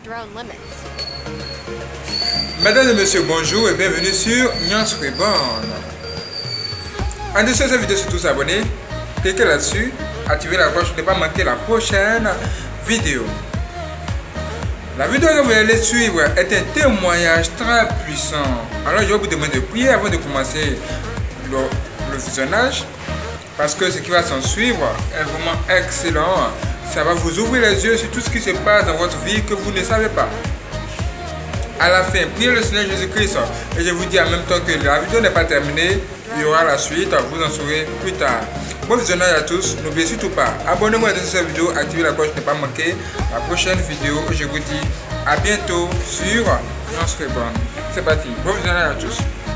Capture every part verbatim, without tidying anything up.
their own limits. Mesdames et messieurs, bonjour et bienvenue sur Nyans Reborn. En dessous de cette vidéo, surtout s'abonner, cliquez là-dessus, activez la cloche pour ne pas manquer la prochaine vidéo. La vidéo que vous allez suivre est un témoignage très puissant. Alors je vais vous demander de prier avant de commencer le, le visionnage, parce que ce qui va s'en suivre est vraiment excellent. Ça va vous ouvrir les yeux sur tout ce qui se passe dans votre vie que vous ne savez pas. À la fin, priez le Seigneur Jésus-Christ. Et je vous dis en même temps que la vidéo n'est pas terminée. Il y aura la suite, vous en saurez plus tard. Bon visionnage à tous. N'oubliez surtout pas, abonnez-vous à cette vidéo, activez la cloche pour ne pas manquer la prochaine vidéo. Je vous dis à bientôt sur Nyans Reborn. C'est parti. Bon visionnage à tous.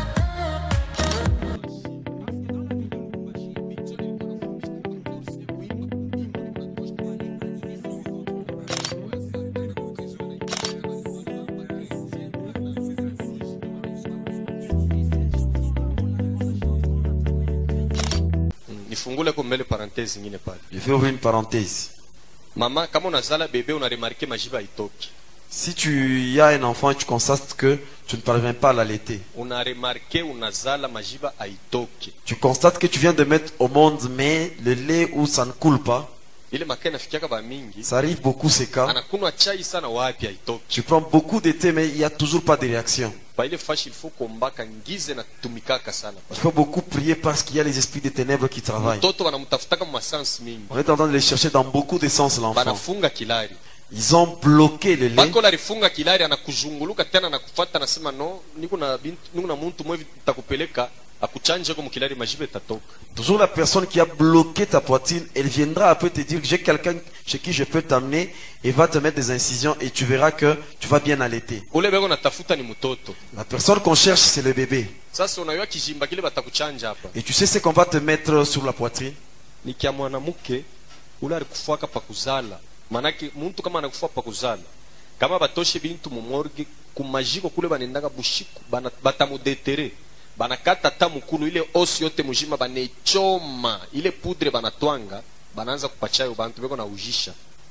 Je vais ouvrir une parenthèse. Maman, comme on a ça, bébé, on a remarqué majiba itoki. Si tu as un enfant et tu constates que tu ne parviens pas à l'allaiter, On a remarqué on a zala majiba itoki. tu constates que tu viens de mettre au monde mais le lait où ça ne coule pas, Ile makena fikiaka ba mingi. ça arrive beaucoup ces cas. Anakunwa chai sana wapi itoki. Tu prends beaucoup de thé mais il n'y a toujours pas de réaction. Ba ile fashi il faut kombaka ngize na tumikaka sana. Il faut beaucoup prier parce qu'il y a les esprits des ténèbres qui travaillent. Mtoto wanamtafutaka masansi mingi. On est en train de les chercher dans beaucoup de sens l'enfant. Banafunga kilari. Ils ont bloqué le lait. Bako la rifunga kilari anakuzunguluka tena nakufuata nasema no niko na bintu niko na muntu mwe takupeleka akuchanje kwa kilari majibe tatoka. Toujours la personne qui a bloqué ta poitrine, elle viendra après te dire que j'ai quelqu'un chez qui je peux t'amener et va te mettre des incisions et tu verras que tu vas bien allaiter. Ule bego natafuta ni mtoto. La personne qu'on cherche, c'est le bébé. Sasa unayua kijimba kile batakuchanja hapa. Et tu sais ce qu'on va te mettre sur la poitrine? Nikia mwanamke ule alikufuaka pa kuzala. Manake muntu kama anakufa pa kuzala. Kama batoshe bintu mumorge kumajiko kule banendaga bushiku bana batamudetere. Banakata tamukulu ile osi yote mujima banechoma ile poudre banatwanga bananza kupachayo bantu beko na ujisha.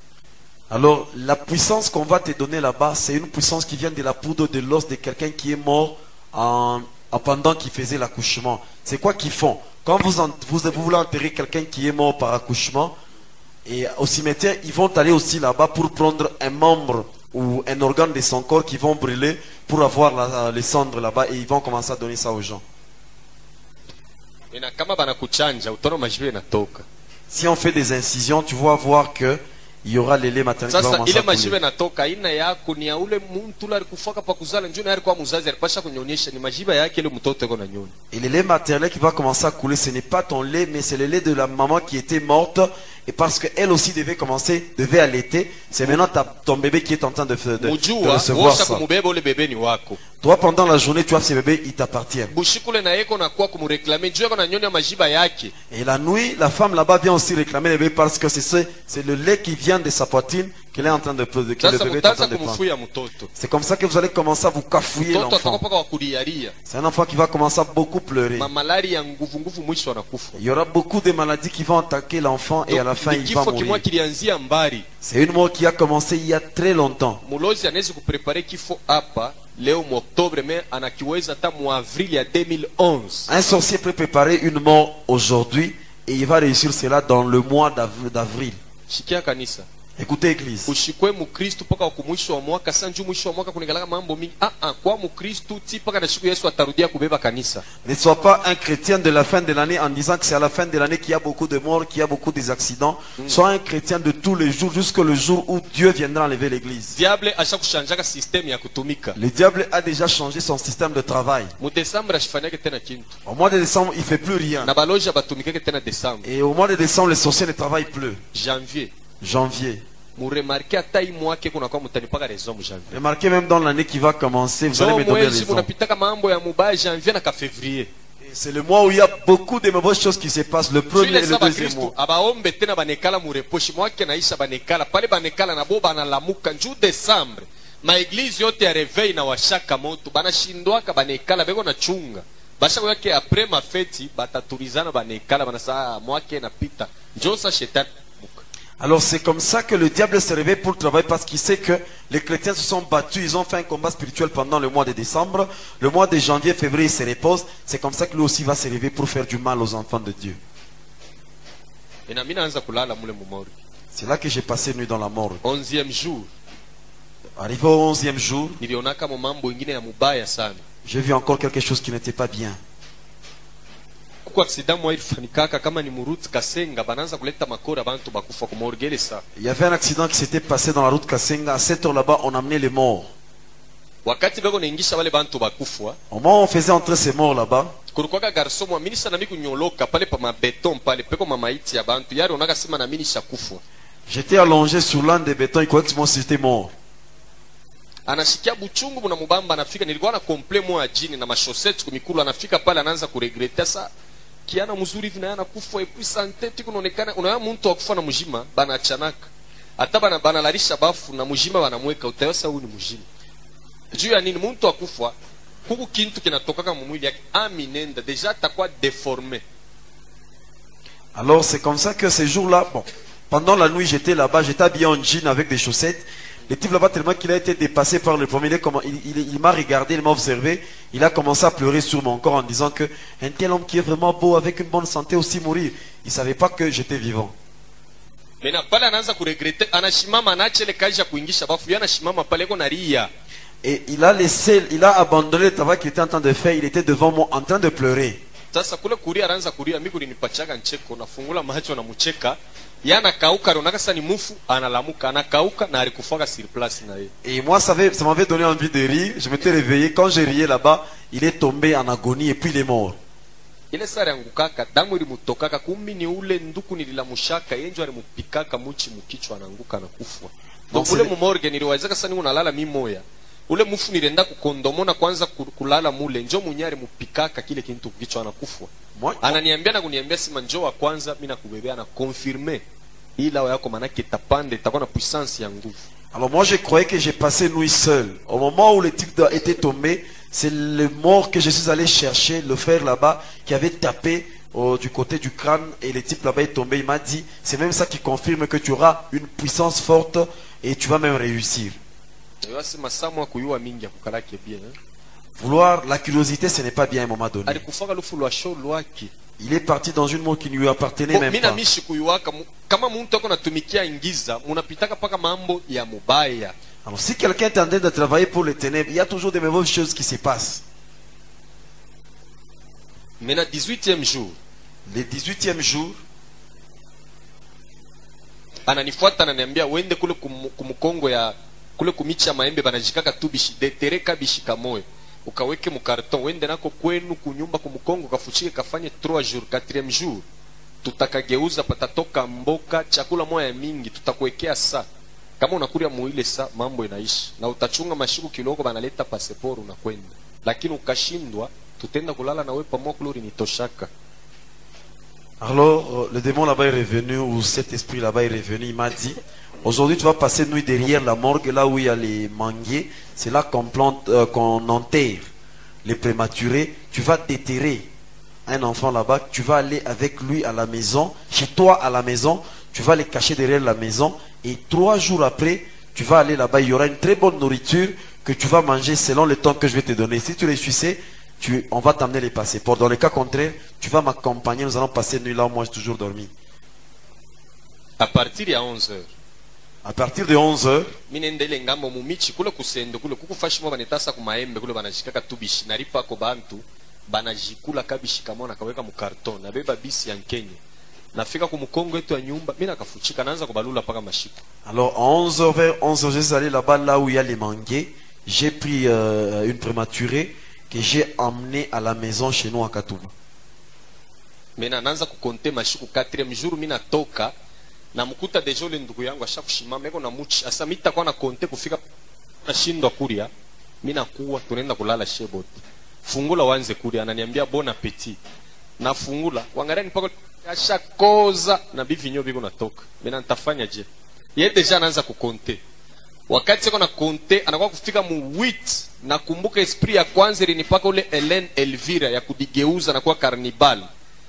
Alors, la puissance qu'on va te donner là-bas, c'est une puissance qui vient de la poudre de l'os de quelqu'un qui est mort en, en pendant qu'il faisait l'accouchement. C'est quoi qu'ils font? Quand vous, en, vous, vous voulez enterrer quelqu'un qui est mort par accouchement, et au cimetière, ils vont aller aussi là-bas pour prendre un membre ou un organe de son corps qui vont brûler pour avoir la, les cendres là-bas et ils vont commencer à donner ça aux gens. Ina kama banakuchanja utaona majibe natoka. Si on fait des incisions, tu vas voir que il y aura les laits maternels qui vont Sasa commencer ile à couler. majibe natoka ina yako ni ya ule muntu ule alikufaka pa kuzala njoo na alikuwa mzazi alipasha kunyonyesha ni majiba yake ile mtoto yuko na nyoni. Et le lait maternel qui va commencer à couler, ce n'est pas ton lait, mais c'est le lait de la maman qui était morte. Et parce qu'elle aussi devait commencer, devait allaiter, c'est maintenant ta, ton bébé qui est en train de, de, de Mujua recevoir osha ça. kumubeba ule bebe ni wako. Toi, pendant la journée, tu as ce bébé, il t'appartient. Bushikule na yeko na kwa kumreklame njoo yuko na nyoni ya majiba yake. Et la nuit, la femme là-bas vient aussi réclamer le bébé parce que c'est c'est le lait qui vient de sa poitrine qu'elle est en train de que le Sasa bébé est en train mutaanza de prendre. kumfuya mtoto. C'est comme ça que vous allez commencer à vous cafouiller Mtoto l'enfant. atakapoka wakulialia. C'est un enfant qui va commencer à beaucoup pleurer. Mamalari ya nguvu nguvu mwisho anakufa. Il y aura beaucoup de maladies qui vont attaquer l'enfant et à la fin, Ni il va kifo mourir. kimwa kilianzia mbari. C'est une mort qui a commencé il y a très longtemps. Mulozi anaweza kuprepare kifo hapa leo mu Oktobre mais anakiweza hata mu Avril ya deux mille onze. Un sorcier peut préparer une mort aujourd'hui et il va réussir cela dans le mois d'av- d'avril. Shikia kanisa. Écoutez, Église. Ushikwe mukristu paka kumwisho wa mwaka sanju mwisho wa mwaka kunigalaka mambo mingi. Ah ah kwa mukristu ti paka na siku Yesu atarudia kubeba kanisa. Ne sois pas un chrétien de la fin de l'année en disant que c'est à la fin de l'année qu'il y a beaucoup de morts, qu'il y a beaucoup d'accidents. Mm. Sois un chrétien de tous les jours jusqu'au jour où Dieu viendra enlever l'église. Diable asha kushanjaka system ya kutumika. Le diable a déjà changé son système de travail. Mu Desembre ashifanyake tena kintu. Au mois de décembre, il fait plus rien. Na baloja batumikake tena Desembre. Et au mois de décembre, les sorciers ne travaillent plus. Janvier. Janvier. Mu remarquer hata hii mwake kuna kwa mutanipaka raison mu janvier. Remarquez même dans l'année qui va commencer, vous allez me donner mwezi raison. munapitaka mambo ya mubaya janvier na ka février. C'est le mois où il y a beaucoup de mauvaises choses qui se passent, le premier et le deuxième mois. Abaombe tena banekala mureposhi mwake naisha banekala pale banekala na bo banalamuka njuu Desembre. Maeglize yote ya reveil na washaka moto banashindwaka banekala beko na chunga. Basha yake après mafeti bataturizana banekala banasa mwake napita. Njosa shetani. Alors c'est comme ça que le diable se réveille pour le travail, parce qu'il sait que les chrétiens se sont battus, ils ont fait un combat spirituel pendant le mois de décembre. Le mois de janvier, février, il se repose. C'est comme ça que lui aussi va se réveiller pour faire du mal aux enfants de Dieu. C'est là que j'ai passé nuit dans la mort. onzième jour, Arrivé au onzième jour, nilionaka mambo ingine ya mubaya sana. j'ai vu encore quelque chose qui n'était pas bien. Kuko accident mwa ilifanikaka kama ni muruti Kasenga bananza kuleta makora bantu bakufa kumorgele sa. Il y avait un accident qui s'était passé dans la route Kasenga. À cette heure là-bas, on amenait les morts. Wakati bako naingisha wale bantu bakufa, Au moment où on faisait entrer ces morts là-bas, kulikuwa garso mwa minisa na miku nyoloka pale pa mabeton pale peko mamaiti ya bantu yari onaka sema na mini shakufa. j'étais allongé sur l'un des bétons, il croyait que moi c'était mort. Anashikia buchungu muna mubamba anafika, nilikuwa na komple mwa jini na mashoseti kumikulu, anafika pale anaanza kuregreta sa kiana mzuri hivi na yana kufa epi sante tiku naonekana unaona mtu akufa na mjima bana chanaka hata bana bana larisha bafu na mjima wanamweka utayosa huyu ni mjima juu ya nini mtu akufa huku kintu kinatoka kama mwili yake aminenda deja atakuwa déformé. Alors c'est comme ça que ces jours-là, bon, pendant la nuit j'étais là-bas, j'étais habillé en jean avec des chaussettes. Le type là-bas, tellement qu'il a été dépassé par le premier, il, il, il, il m'a regardé, il m'a observé, il a commencé à pleurer sur mon corps en disant que un tel homme qui est vraiment beau, avec une bonne santé, aussi mourir. Il ne savait pas que j'étais vivant. Et il a laissé, il a abandonné le travail qu'il était en train de faire, il était devant moi en train de pleurer. Sasa kule kuria anaanza kuria mimi kulinipachaga ncheko nafungula macho na mcheka yana kauka ronaka sasa ni mufu analamuka anakauka na alikufaga sur place na yeye. Et moi ça avait, ça m'avait donné envie de rire, je m'étais réveillé, quand j'ai rié là-bas, il est tombé en agonie et puis il est mort. Ile sare angukaka damu ilimutokaka kumbi ni ule nduku nililamushaka yenjo alimupikaka muchi mukichwa anaanguka na kufa. Donc ule mumorge niliwazeka sasa ni unalala mimi moya. Ule mufu nilienda kukondomona kwanza kulala mule njo munyari mupikaka kile kintu kichwa anakufa. Ananiambia na kuniambia sima njoo wa kwanza mimi nakubebea na confirmer ila yako manake tapande itakuwa na puissance ya nguvu. Alors moi je croyais que j'ai passé nuit seul. Au moment où le type était tombé, c'est le mort que je suis allé chercher, le frère là-bas qui avait tapé oh, du côté du crâne et le type là-bas est tombé. Il m'a dit, c'est même ça qui confirme que tu auras une puissance forte et tu vas même réussir. Vouloir la curiosité, ce n'est pas bien à un moment donné. Il est parti dans une mort qui ne lui appartenait même pas. Alors si quelqu'un est en train de travailler pour les ténèbres, il y a toujours de mauvaises choses qui se passent. Maintenant, dix-huitième jour. Le dix-huitième jour, ananifuata ananiambia uende kule kumukongo ya kule kumicha maembe banajikaka tu bishi detereka bishika moyo ukaweke mu carton uende nako kwenu kunyumba kumukongo kafuchike kafanye trois jours quatrième jour tutakageuza patatoka mboka chakula moya mingi tutakuwekea saa kama unakuria muile saa mambo inaishi na utachunga mashiku kiloko banaleta passport unakwenda lakini ukashindwa tutenda kulala na wewe pamoja kulori nitoshaka. Alors, le démon là-bas est revenu, ou cet esprit là-bas est revenu, il m'a dit, aujourd'hui tu vas passer nuit derrière la morgue, là où il y a les manguiers, c'est là qu'on plante, euh, qu'on enterre les prématurés, tu vas déterrer un enfant là-bas, tu vas aller avec lui à la maison, chez toi à la maison, tu vas les cacher derrière la maison, et trois jours après, tu vas aller là-bas, il y aura une très bonne nourriture que tu vas manger selon le temps que je vais te donner. Si tu réussissais, Tu, on va t'amener les passeports. Dans le cas contraire, tu vas m'accompagner. Nous allons passer une nuit là où moi j'ai toujours dormi. À partir de onze heures. À partir de onze heures. Minendele ngambo mumichi kule kusendo kule kukufashi mwa banetasa kumaembe kule banashikaka tubishi naripa ko bantu banajikula kabishi kama na kaweka mu carton na beba bisi ya Kenya. Nafika ku mkongo yetu ya nyumba mimi nakafuchika naanza kubalula paka mashiko. Alors à onze heures vers onze heures je suis allé là-bas là où il y a les manguiers. J'ai pris euh, une prématurée que j'ai emmené à la maison chez nous à Katuba. Mena naanza kukonte mashiku quatrième jour mina toka na mkuta deja ule ndugu yangu ashakushimama eko na muchi asa mita kwa na konte kufika nashindwa kuria mina kuwa tunaenda kulala shebot fungula wanze kuria ananiambia bon appétit na fungula wangalia nipako ashakoza na bivinyo biko natoka mena nitafanya je yeye deja anaanza kukonte wakati siko na konte anakuwa kufika mu eight nakumbuka esprit ya kwanza ilinipaka ule Helen Elvira ya kudigeuza na kuwa carnival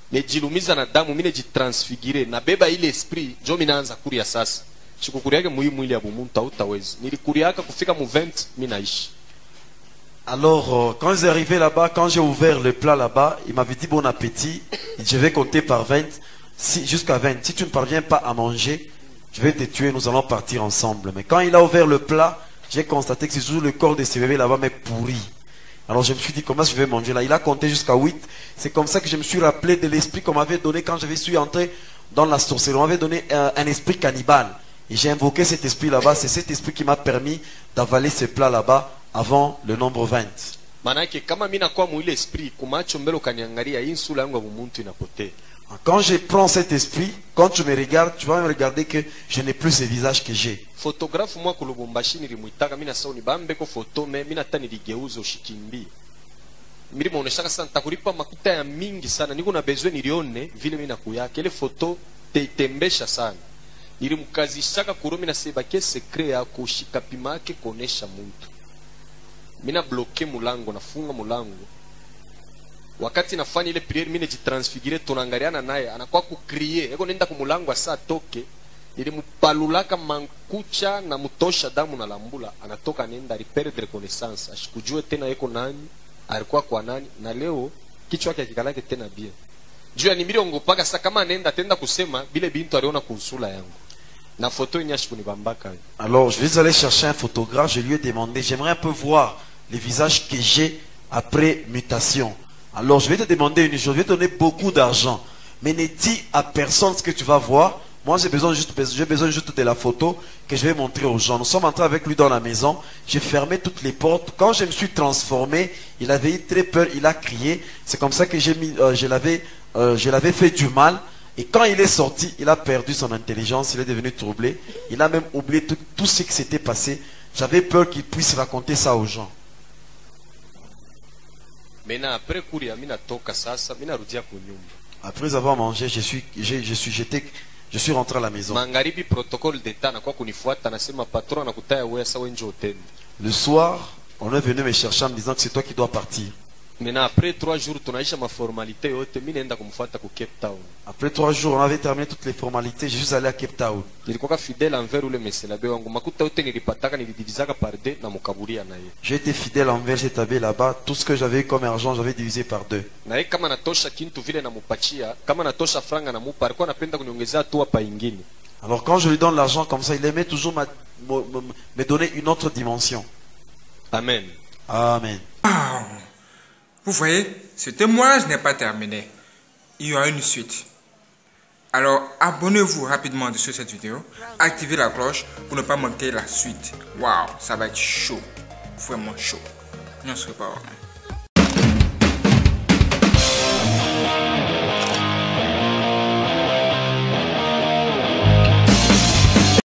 nejilumiza na damu mine jitransfigire nabeba ile esprit njo minaanza kuria sasa sikukuriake mui mwili ya bumuntu hautawezi nilikuriaka kufika mu vingt minaishi. Alors, euh, quand ils arrivaient là-bas, quand j'ai ouvert le plat là-bas, il m'avait dit bon appétit. Je vais compter par vingt, si, jusqu'à vingt. Si tu ne parviens pas à manger, je vais te tuer, nous allons partir ensemble. Mais quand il a ouvert le plat, j'ai constaté que c'est toujours le corps de ce bébé là-bas, mais pourri. Alors je me suis dit, comment je vais manger là? Il a compté jusqu'à huit. C'est comme ça que je me suis rappelé de l'esprit qu'on m'avait donné quand je suis entré dans la sorcellerie. On m'avait donné un, un esprit cannibale. Et j'ai invoqué cet esprit là-bas. C'est cet esprit qui m'a permis d'avaler ce plat là-bas avant le nombre vingt. Manake kama mina kwa mwile esprit kumacho mbele ukaniangalia insula yangu ya bumuntu inapotea. Quand je prends cet esprit, quand tu me regardes, tu vas me regarder que je n'ai plus ce visage que j'ai. Photographe moi ku Lubumbashi nilimuitaka mina sauni bambe ko photo me mina tani ligeuzo ushikimbi. Mimi muoneshaka sana takulipa makuta ya mingi sana. Niko na besoin nilione vile mina kuyake ile photo teitembesha sana. Nilimkazishaka kuromi na sebake secret ya kushika pimake kuonesha muntu. Mina bloke mulango nafunga mulango. Wakati nafanya ile priere mimi nijitransfigure tunaangaliana naye anakuwa kukrie eko nenda kumulango asa toke nilimpalulaka mankucha na mutosha damu na lambula anatoka nenda reperdre connaissance ashikujue tena eko nani alikuwa kwa nani na leo kichwa yake kikalake tena bia juu ya nimiri ongopaka sasa kama anaenda tenda kusema bile bintu aliona kusula yangu na photo inyashikunibambaka. Alors je vais aller chercher un photographe, je lui ai demandé, j'aimerais un peu voir les visages que j'ai après mutation. Alors je vais te demander une chose, je vais te donner beaucoup d'argent, mais ne dis à personne ce que tu vas voir. Moi j'ai besoin juste, j'ai besoin juste de la photo que je vais montrer aux gens. Nous sommes entrés avec lui dans la maison, j'ai fermé toutes les portes. Quand je me suis transformé, il avait eu très peur, il a crié. C'est comme ça que j'ai mis, euh, je l'avais, euh, je l'avais fait du mal. Et quand il est sorti, il a perdu son intelligence, il est devenu troublé. Il a même oublié tout, tout ce qui s'était passé. J'avais peur qu'il puisse raconter ça aux gens. Après avoir mangé, je suis, je, je suis jeté, je suis rentré à la maison. Le soir, on est venu me chercher en me disant que c'est toi qui dois partir. Maintenant après trois jours tunaisha ma formalité yote mimi naenda kumfuata ku Cape Town. Après trois jours on avait terminé toutes les formalités, je suis allé à Cape Town. Nilikuwa fidèle envers ule meselabe wangu makuta yote nilipataka nilidivizaka par deux na mukaburia na yeye. J'étais fidèle envers cet abbé là-bas, tout ce que j'avais eu comme argent j'avais divisé par deux. Na yeye kama natosha kintu vile namupachia, kama natosha franga na mupa alikuwa anapenda kuniongezea tu hapa ingine. Alors quand je lui donne l'argent comme ça, il aimait toujours ma, me, me, me donner une autre dimension. Amen. Amen. Vous voyez, ce témoignage n'est pas terminé. Il y aura une suite. Alors, abonnez-vous rapidement sur cette vidéo. Activez la cloche pour ne pas manquer la suite. Waouh, ça va être chaud. Vraiment chaud. On se reparle.